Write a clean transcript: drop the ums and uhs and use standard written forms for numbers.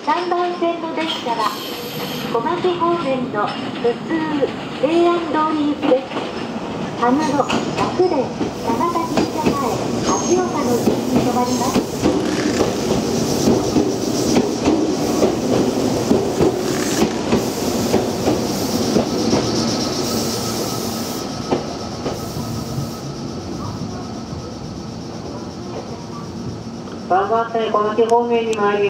3番線の電車は小牧方面の普通平安通り行きです。羽黒、楽田、長田神社前、秋岡の駅に停まります。 3番線小牧方面に参ります。